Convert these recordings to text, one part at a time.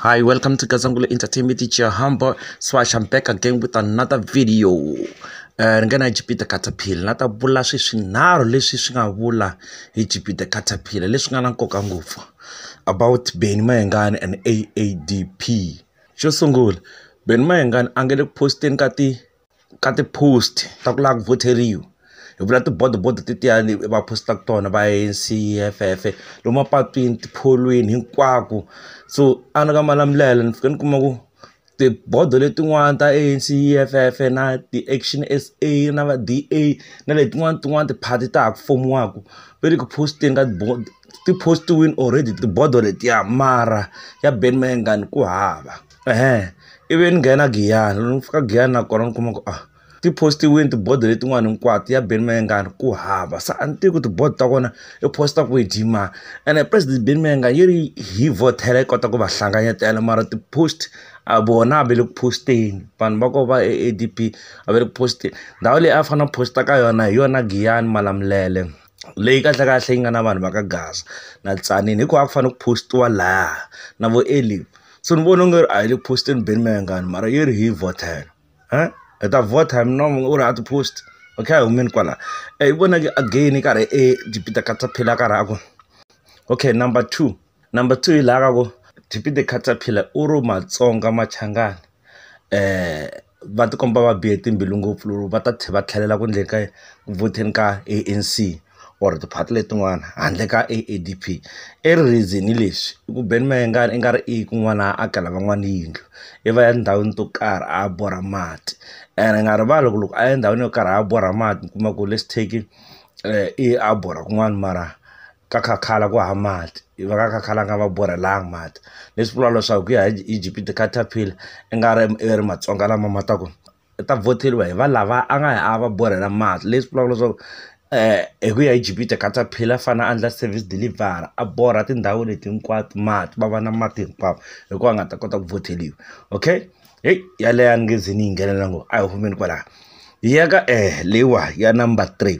Hi, welcome to Kazangula Entertainment. It's your humble Swash. I'm back again with another video. Ngana GP the Khataphila. Nata bula swishinaro leswi swi nga vula hi GP the Khataphila leswi nga na nkoka ngopfu about Benny Mayengani and AADP. Xo sungula, Benny Mayengani a nge le posteni ka ti post ta ku lava ku voteriwa. Hi vula tibodo titiyani va postaka tona va ANC FF lomu mapatwini tipholweni hinkwako. So a ni ka malamulelo ni fike ni kuma ku tibodo letin'wana ta ANC FF na ti-Action SA na va DA na letin'wana tiphati ta ha ku fomiwaka ve le ku posteni ka ti postiwini already tibodo letiya mara ya Benny Mayengani ku hava. Ivi ni nghena Giyani ni fika Giyani nakona ni kuma ku ti postiwini tibodo letin'wana hinkwato ya Benny Mayengani ku hava. Sa a ni tivi ku tibodo ta kona i posta ku dima ene president Benny Mayengani yi ri hi votela yi kota ku va hlanganyetela mara ti-post a vona a ve le ku posteni vanhu va ko va AADP a ve le ku posteni ndhawu leyi a fanele posta ka yona hi yona Giyani Malamulele leyi kahlekahle yi nga na vanhu va ka Gaza na Tsanini hikuva a ku fanele ku postiwa laha na vo Eli. So ni vona u nga ri a hi le ku posteni Benny Mayengani mara yi ri hi votela eta vota mnomo uri at post okay women kwala ibona ke again ka re GP the Khataphila ka rako. Okay, number 2 ila ka go GP the Khataphila uru Matsonga Machangani va ti komba va bihe timbilu ngopfu loko va ta va tlhelela ku ndleni ka voteni ka ANC or tiphati letin'wana handle ka AADP. Reason leswi ku Benny Mayengani i nga ri i kun'wana a akela van'wana yindlu i va ya ndhawini to karhi a borha mati ene nga rivali loko a ya ndhawini yo karhi a borha mati kuma ku let's take i a borha kun'wana mara ka khakhala ku ha mati va ka khakhala nga va borhelanga mati leswi vula leswaku ku ya hi GP the Khataphila i nga ri Matsonga lama matako ta voteliwa hi va lava a nga ya va borhela mati leswi vula leswaku hi ku ya hi GP the Khataphila fana andla service delivery a borha tindhawu leti hinkwato mati va va na mati hinkwavo hikuva nga ta kota ku voteliwa. Okay, yaleyo ni nge ze ni yi nghenelela ngo a hi humeni kwalaho ya ka leyiwa ya number 3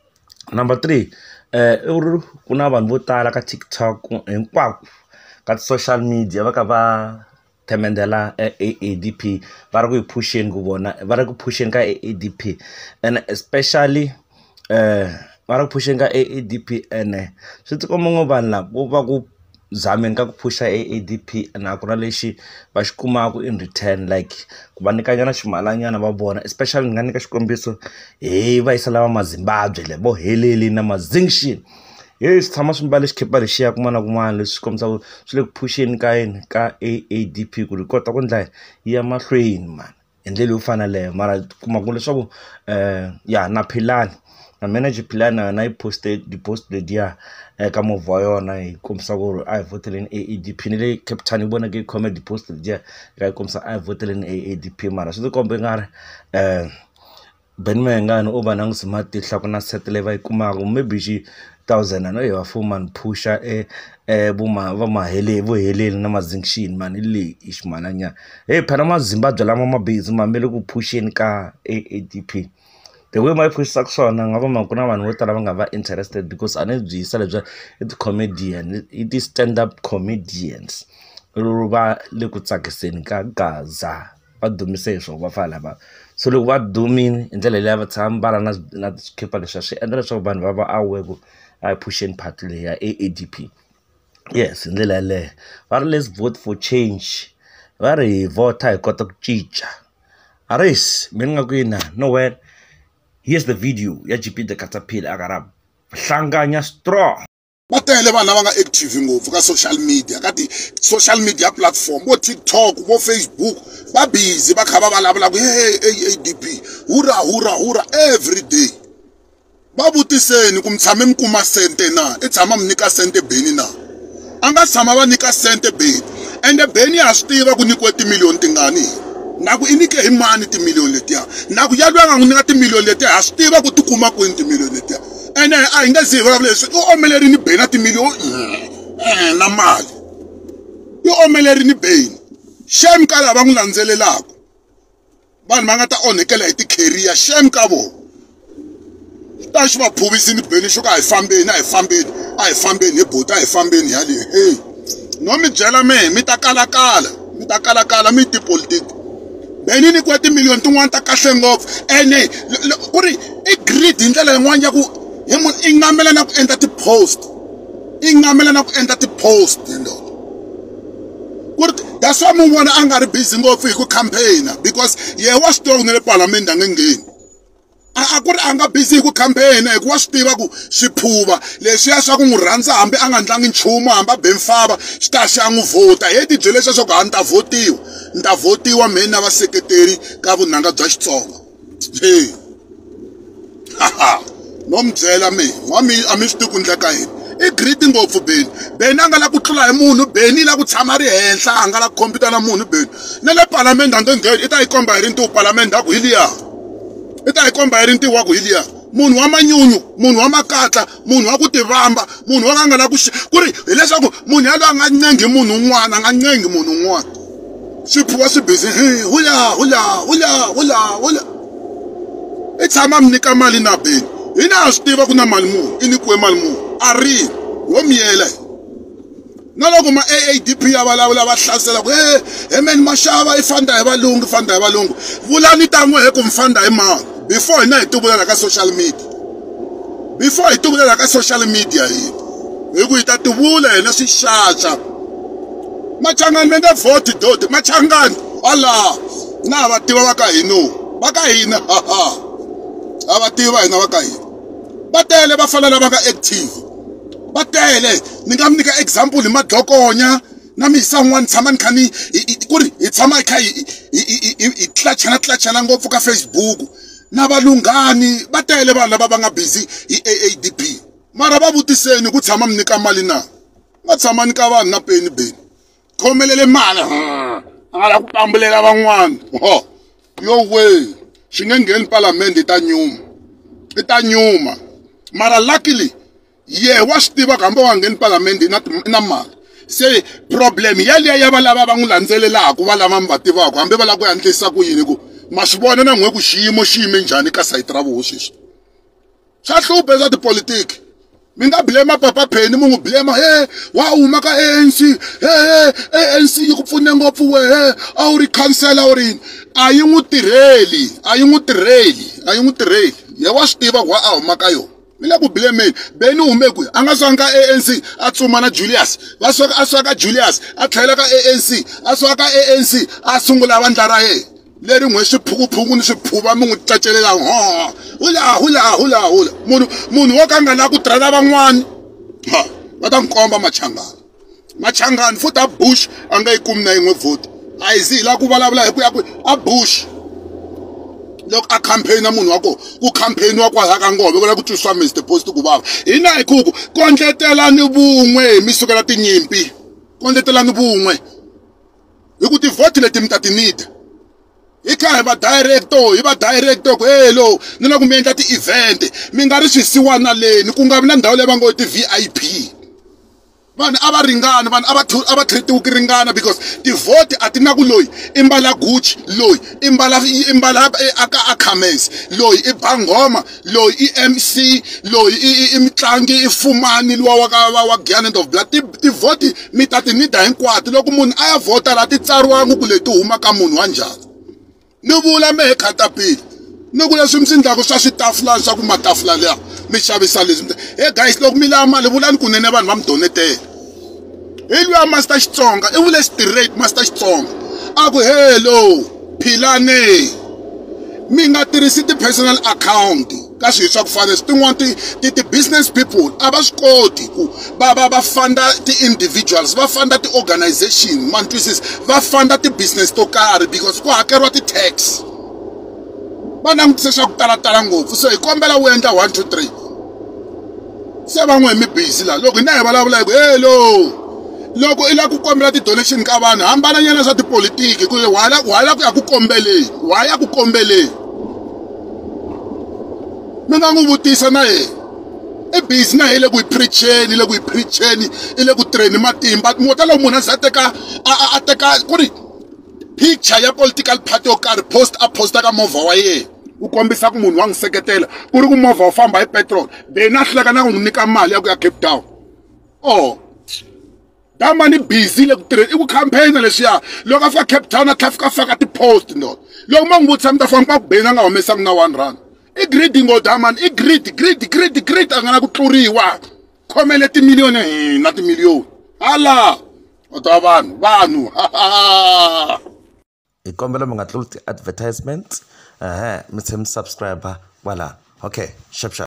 ku na vanhu vo tala ka TikTok hinkwako ka social media va ka va themendela AADP va ri ku hi pusheni ku vona va ri ku pusheni ka AADP and especially va ri ku pusheni ka AADP ene swi tikomba ngo vanhu lava va ku zameni ka ku pusha AADP na ku na lexi va xi kumaka in return like ku va nyikanyana ximalanyana va vona especially ni nga nyika xikombiso va yisa lava maZimbabwe le vo heleli na mazinction swi tshama swi mbale xikipa lexiya kun'wana na kun'wana leswi kombisaka swi le ku pusheni ka yini ka AADP ku ri kota ku ndla yi ya mahlweni man hi ndlela yo fana leyo mara kuma ku leswaku ya na Philani na manager Philani na yi poste di-post letiya ka movha wa yona yi kombisa ku ri a hi voteleni AADP ni le Captain yi vona ke yi khome di-post letiya yi kombisa a hi voteleni AADP mara swi tikomba i nga ri Benny Mayengani u va langutise matihla ku na set leyi va yi kumaka maybe xi 1000 no hi va fumani phusha vo heleli na mazinction mani leyi i ximalanyana phela maZimbabwe lama mabhizi ma mele ku pusheni ka AADP the way my push swona nga va ku na vanhu vo tala va nga va interested because a ni byi yisa lebyi i ti-comedian i ti-stand-up comedians loko va le ku tsakiseni ka Gaza va dumise hi swona va fana lava so loko va dumini hi ndlela leyi va tshama mbala na xikipa leswi swi endla leswaku vanhu va va aware ku a hi pusheni party leyi ya AADP. Yes, hi ndlela yaleyo va ri let's vote for change va ri hi vota hi kota ku cinca aris mi nga ku yina nowhere. Here's the video ya GP the Khataphila akarab hlanganya strong va tele vanhu lava nga active ngopfu ka social media ka ti-social media platform vo TikTok vo Facebook va busy va kha va vulavula ku AADP hura every day va vutiseni ku mi tshame mi kuma sente na i tshama mi nyika sente Benny na a nga tshama va nyika sente Benny ende Benny a swi tiva ku nyikiwe timiliyoni tingani na ku i nyike hi mani timiliyoni letiya na ku yalwe a nga n'wi nyika timiliyoni letiya ha swi tiva ku ti kuma kwini timiliyoni letiya ene a hi nga zi hi vulavula leswi u omelerini Benny na timiliyoni na mali i omelerini Benny shame ka lava n'wi landzelelaka vanhu va nga ta onhekela hi ti-career shame ka vona ta xi va phuvisini Benny xo ka a hi fambeni hi bota a hi fambeni yaleyo no mi byela me mi ta kalakala mi tipolitiki beni ni kweti million tin'wana ta kahle ngopfu ene ku ri i greed hi ndlela yin'wana ya ku hi munhu i ngamela na ku endla ti-post that's why munhu wona a nga ri busy ngopfu hi ku campaigna because wa swi tiva ku na le palamende a nge ngheni a ku ri a nga busy hi ku campaigna hi ku wa swi tiva ku swiphuva leswiya swa ku n'wi rhandza hambi a nga ndlangi nchumu hambi a bemfava xi ta xa n'wi vhota hi ti byele leswiya swa ku a ni ta votiwa mhe na vaseketeri ka vunanga bya Xitsonga no mi byela me a mi swi tivi ku ndleka yini i greedy ngopfu beni a nga la ku tlula hi munhu beni la ku tshama ri henhla a nga la ku khompita na munhu beni na le palamende a nge ngheni i ta yi komba hi rintiwo palamende a ku hi liya i ta yi komba hi rintiwo wa ku hi liya munhu wa manyunyu munhu wa makatla munhu wa ku tivamba munhu wa ka nga la ku ku ri hileswaku munhu yaloye a nga ncengi munhu un'wana a nga ncengi munhu un'wana swiphuwa swi busy hula i tshama mi nyika mali na beni hina a swi tiva ku na mali muni i nyikiwe mali muni a ri wo miyela na loko ma AADP ya vulavula va hlasela ku meni maxava i fanda hi valungu vulani tan'we hi ku mi fanda hi mani before hina hi tuvulela ka social media hi ku hi ta tivula hina swixaxa machangani mi nge vhoti doti machangani ala na va tiva va ka hina a va tiva hina va ka hina va tele va fana lava nga active va tele ni nga mi nyika example hi madlokonya na misa n'wana tshama ni kha ni ku ri hi tshama hi kha hi tlachana ngopfu ka Facebook na valungani va tele vanhu lava va nga busy hi AADP mara va vutiseni ku tshama mi nyika mali na va tshama nyika vanhu na beni khomelele mali a nga la ku pambulela van'wana yo way swi nge ngheni palamende i ta nyuma mara luckily wa swi tiva ku hambi wa ngheni palamende na mali se problem yaliya ya va lava va n'wi landzelelaku va lava mi va tivaku hambi va lava ku endlisa ku yini ku ma swi vona na n'we ku xiyimo xi yime njhani ka sayiti ra voho sweswi swa hluphe swa tipolitiki mi nga blame papa Penny mu n'wi blame wa huma ka ANC ANC yi ku pfune ngopfu wehe a wu ri councillor u rini a yi n'wi tirheli wa swi tiva ku a huma ka yona mi le ku blameni beni hume kwihi a nga swanga ka ANC a tsuma na Julius a swaka ka Julius a tlhela ka ANC a swaka ka ANC a sungula vandla ra yena leri n'we swiphukuphuku ni swiphuva mi n'wi cacelela hula munhu wo ka nga la ku tirhela van'wani va ta n'wi komba machangani futhi a Bush a nga yi kumi na yin'we vote a yi zi hi la ku vulavula hi ku ya a Bush loko a campaigna munhu wa ko ku campaign wa kwala ka ngove ku la ku twiswa Mr Post ku bava hina hi ku kondletelani vun'we mi sukela tinyimpi kondletelani vun'we hi ku ti vote leti mi ta ti need hi kha hi va director ku hello ni loko mi endla ti-event mi nga ri swisiwana leni ku nga vi na ndhawu leyi va ngo ti-VIP vanhu a va ringana vanhu a va treatiwi ku ringana because ti-vote a ti na ku loyi i mbala Gucci loyi i mbala a Khames loyi i bangoma loyi i MC loyi i mitlangi i Fumani luwa wa Giant of Blood ti-vote mi ta ti nida hinkwato loko munhu a ya vhota laha ti tsariwangi ku leti huma ka munhu wa njhani ni vula mehe Khataphila ni ku leswi mi swi endlaku swa switafulani swa ku matafula leya mi xavisa leswi guys loko mi lava mali vulani kunene vanhu va mi donetela hi luya Master Xitsonga i vule straight Master Xitsonga a ku hello philane mi nga tirhisi ti-personal account ka swilo swa ku fana tin'wana ti-business people a va swi koti ku va funda ti-individuals va funda ti-organization man twisisa va funda ti-business to karhi because ku hakeriwa ti-tax va langutise swa ku talatala ngopfu so hi kombela wu endla 1 2 3 se van'we mi busy la loko hina hi vulavula hi ku hello loko i la ku kombela ti-donation ka vanhu hambananyana swa tipolitiki ku why ku ya ku kombeleni why ya ku kombeleni mi nga n'wi vutisa na yena i busy na hi le ku hi preacheni i le ku tirheni matimba mota loko munhu a teka ku ri picture ya political party yo karhi a posta ka movha wa yena u kombisa ku munhu wa n'wi seketela ku ri ku movha wu famba hi petrol beni a hluleka na ku n'wi nyika mali ya ku ya Cape Town damani busy le ku tirheni I ku campaign leswiya loko a fika Cape Town a tlhela faka ti-post no loko ma n'wi vutisa mi ta famba ku beni a nga humesanga na 1 rand I greedy ngo damani I greedy a nga na ku tluriwa khomele timiliyoni na timiliyoni hala ota vanhu I kombela mi nga tluli ti-advertisement mi tshemi subscriber voilà okay sharp